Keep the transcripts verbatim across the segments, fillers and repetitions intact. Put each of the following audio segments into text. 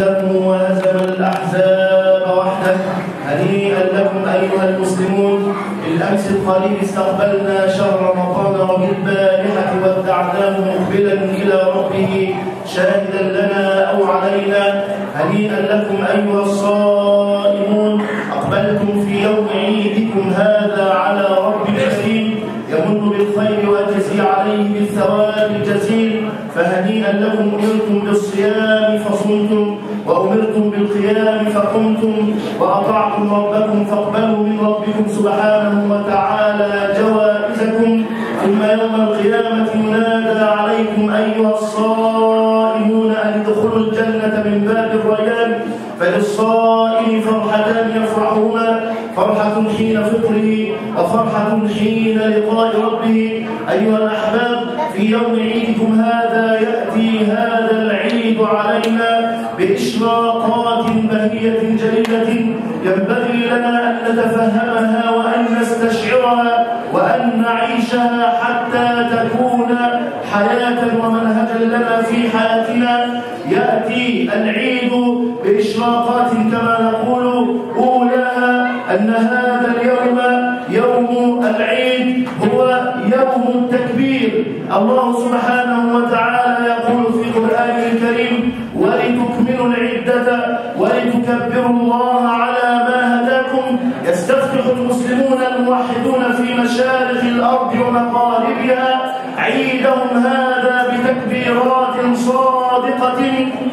لكم وهزم الأحزاب وحده. هنيئا لكم أيها المسلمون. بالأمس القريب استقبلنا شهر رمضان وبالبارحة ودعناه مقبلا إلى ربه شاهدا لنا أو علينا. هنيئا لكم أيها الصائمون، أقبلتم في يوم عيدكم هذا على رب كريم يمن بالخير ويجزي عليه بالثواب الجزيل. فهنيئا لكم، أمرتم بالصيام فصمتم، وأمرتم بالقيام فقمتم، وأطعتم ربكم فاقبلوا من ربكم سبحانه وتعالى جوائزكم. ثم يوم القيامة ينادى عليكم أيها الصائمون أن ادخلوا الجنة من باب الريان. فللصائم فرحتان يفرحهما، فرحة حين فطره وفرحة حين لقاء ربه. أيها الأحباب، في يوم عيدكم هذا يأتي هذا العيد علينا بإشراقات بهية جليلة ينبغي لنا أن نتفهمها وأن نستشعرها وأن نعيشها حتى تكون حياة ومنهجا لنا في حياتنا. يأتي العيد بإشراقات كما نقول، أولاها أن هذا اليوم يوم العيد هو يوم التكبير. الله سبحانه وتعالى يقول في قرآنه الكريم: ولتكملوا العدة ولتكبروا الله على ما هداكم. يستفتح المسلمون الموحدون في مشارق الأرض ومغاربها عيدهم هذا بتكبيرات صادقة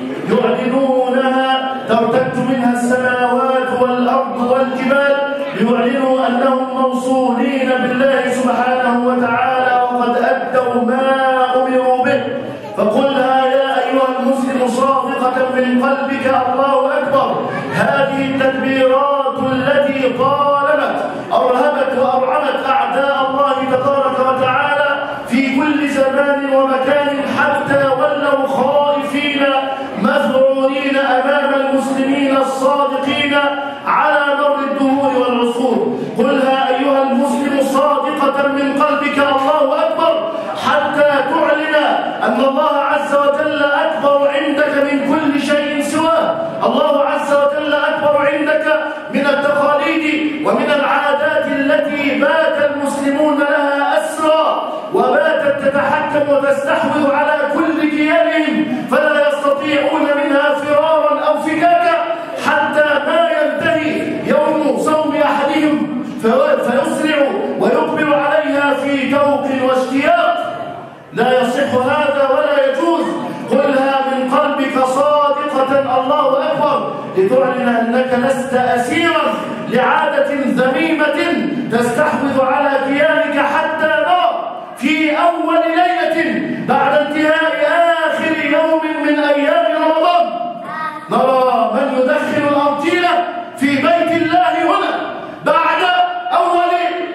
يعلنونها ترتج منها السماوات والأرض والجبال، ليعلنوا أنهم موصولين بالله سبحانه وتعالى وقد أدوا ما أمروا به. فقلها يا أيها المسلم صادقة من قلبك: الله أكبر. هذه التكبيرات التي طالما أرهبت وأرعبت أعداء الله تبارك وتعالى في كل زمان ومكان، حتى ولوا خائفين مذعورين أمام المسلمين الصادقين على مر الدهور والعصور. قلها أيها المسلم صادقة من قلبك: الله أكبر، حتى تعلن أن الله عز وجل أكبر عندك من كل شيء سواه. الله عز وجل أكبر عندك من التقاليد ومن العادات التي بات المسلمون لها أسرى، وباتت تتحكم وتستحوذ على كل كيانهم، فلا يستطيعون منها فرارا أو فكاكا حتى ما ينتهي يوم صوم أحدهم فيسرع ويقبل عليها في ذوق واشتياق. لا يصح هذا ولا يجوز. قلها من قلبك صادقة: الله أكبر، لتعلن أنك لست أسيرا لعادة ذميمة تستحوذ على كيانك، حتى نرى في أول ليلة بعد انتهاء آخر يوم من أيام رمضان، نرى من يدخل الأرجيلة في بيت الله هنا بعد أول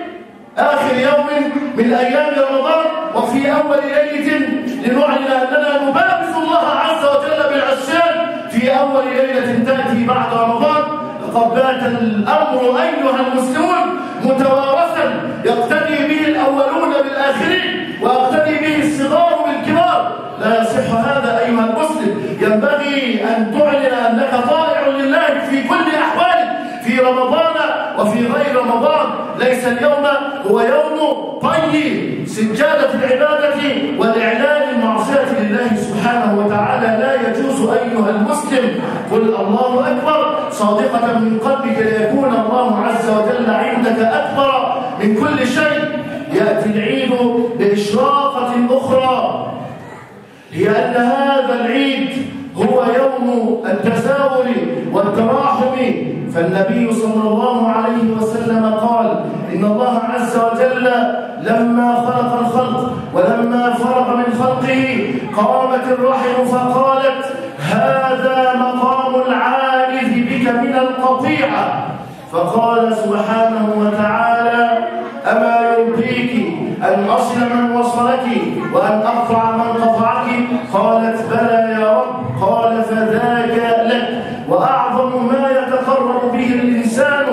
آخر يوم من أيام رمضان وفي أول ليلة، لنعلن أننا نبارز الله عز وجل بالعصيان في أول ليلة تأتي بعد رمضان. قد بات الأمر أيها المسلمون متوارثا يقتدي به الأولون بالآخرين ويقتدي به الصغار بالكبار. لا يصح هذا أيها المسلم. ينبغي أن تعلن أنك طائع لله في كل أحوالك، في رمضان وفي غير رمضان. ليس اليوم هو يوم طي سجادة العبادة والإعلان المعصية لله سبحانه وتعالى. لا يجوز أيها المسلم. قل الله أكبر صادقة من قلبك ليكون الله عز وجل عندك أكبر من كل شيء. يأتي العيد بإشراقة أخرى، هي أن هذا العيد هو يوم التزاور والتراحم. فالنبي صلى الله عليه وسلم قال: إن الله عز وجل لما خلق الخلق ولما فرغ من خلقه قامت الرحم فقالت: هذا مقام العائذ بك من القطيعة. فقال سبحانه وتعالى: أما يرضيك أن أصل من وصلك وأن أقطع من قطعك؟ قالت: بلى يا رب. قال: فذاك لك. وأعظم ما يتقرب به الإنسان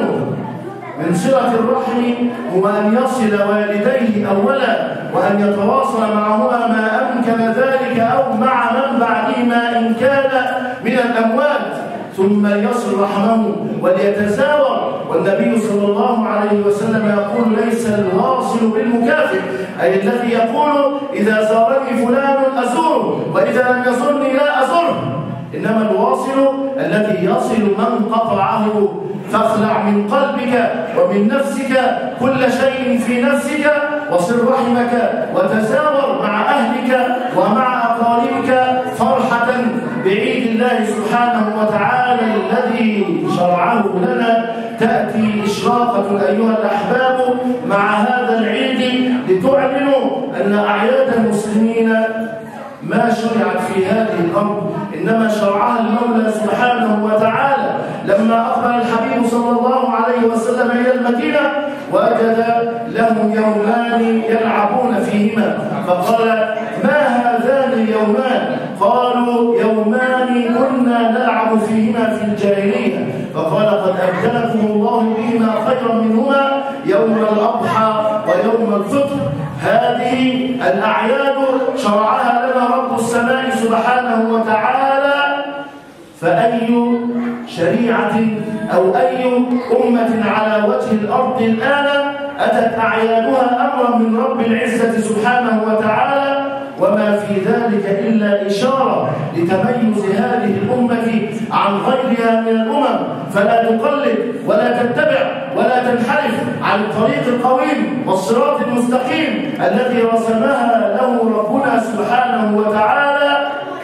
من صلة الرحم هو أن يصل والديه أولا، وأن يتواصل معهما ما أمكن ذلك، أو مع من بعدهما إن كان من الأموات. ثم ليصل رحمه وليتزاور. والنبي صلى الله عليه وسلم يقول ليس الواصل بالمكافئ، أي الذي يقول إذا زارني فلان أزوره وإذا لم يزرني لا أزره، إنما الواصل الذي يصل من قطعه. فاخلع من قلبك ومن نفسك كل شيء في نفسك، وصل رحمك وتزاور مع أهلك ومع أقاربك فرحة بعيد الله سبحانه وتعالى الذي شرعه لنا. تأتي إشراقة أيها الأحباب مع هذا العيد لتعلنوا أن أعياد المسلمين ما شرعت في هذه الأرض، إنما شرعها المولى سبحانه وتعالى. لما أقبل الحبيب صلى الله عليه وسلم إلى المدينة وجد لهم يومان يلعبون فيهما، فقال ما هذان اليومان؟ قالوا يومان كنا نلعب فيهما في الجاهلية. فقال قد أبدلكم الله بهما خيرا منهما يوم الأضحى ويوم الفطر. هذه الأعياد شرعها لنا رب السماء سبحانه وتعالى، فأي شريعة أو أي أمة على وجه الأرض الآن أتت أعيادها أمرا من رب العزة سبحانه وتعالى، وما في ذلك إلا إشارة لتميز هذه الأمة عن غيرها من الأمم. فلا تقلد ولا تتبع ولا تنحرف عن الطريق القويم والصراط المستقيم الذي رسمها له ربنا سبحانه وتعالى.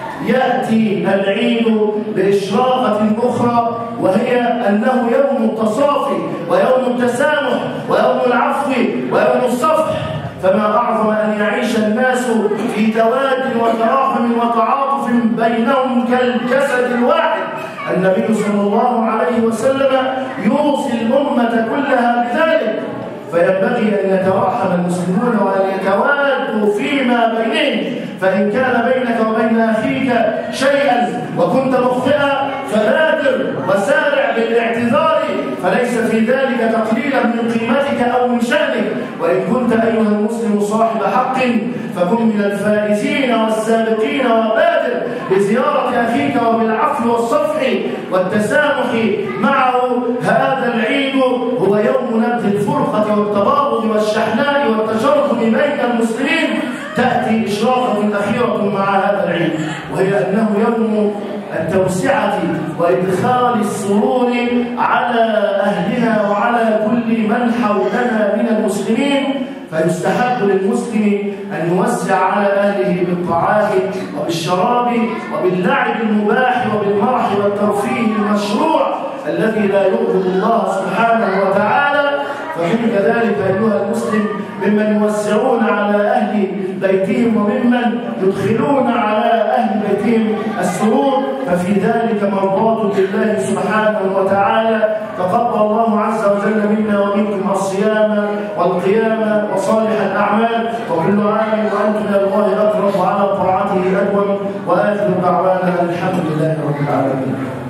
يأتي العيد بإشراقة أخرى، وهي أنه يوم التصافي ويوم التسامح ويوم العفو ويوم الصفح. فما أعظم أن يعيش الناس في تواد وتراحم وتعاطف بينهم كالجسد الواحد. النبي صلى الله عليه وسلم يوصي الأمة كلها بذلك، فينبغي أن يتراحم المسلمون وأن يتوادوا فيما بينهم. فإن كان بينك وبين أخيك شيئا وكنت مخطئا فبادر وسارع بالاعتذار، فليس في ذلك تقليلا من قيمتك أو من شأنك. وإن كنت أيها المسلم صاحب حق فكن من الفائزين والسابقين، وبادر بزيارة أخيك وبالعفو والصفح والتسامح معه. هذا العيد هو يوم نبذ الفرقة والتباغض والشحناء والتشرذم بين المسلمين. تأتي إشراقة أخيرة مع هذا العيد، وهي أنه يوم التوسعة وإدخال السرور على أهلنا وعلى كل من حولنا من المسلمين. فيستحب للمسلم أن يوسع على أهله بالطعام وبالشراب وباللعب المباح وبالمرح والترفيه المشروع الذي لا يغضب الله سبحانه وتعالى. فمن كذلك أيها المسلم ممن يوسعون على أهل بيتهم وممن يدخلون على أهل بيتهم السرور، ففي ذلك مرضاة لله سبحانه وتعالى. تقبل الله عز وجل منا ومنكم الصيام والقيام وصالح الأعمال، وكل عام وأنتم إلى الله أقرب وعلى طاعته أدوم، وآخر دعوانا الحمد لله رب العالمين.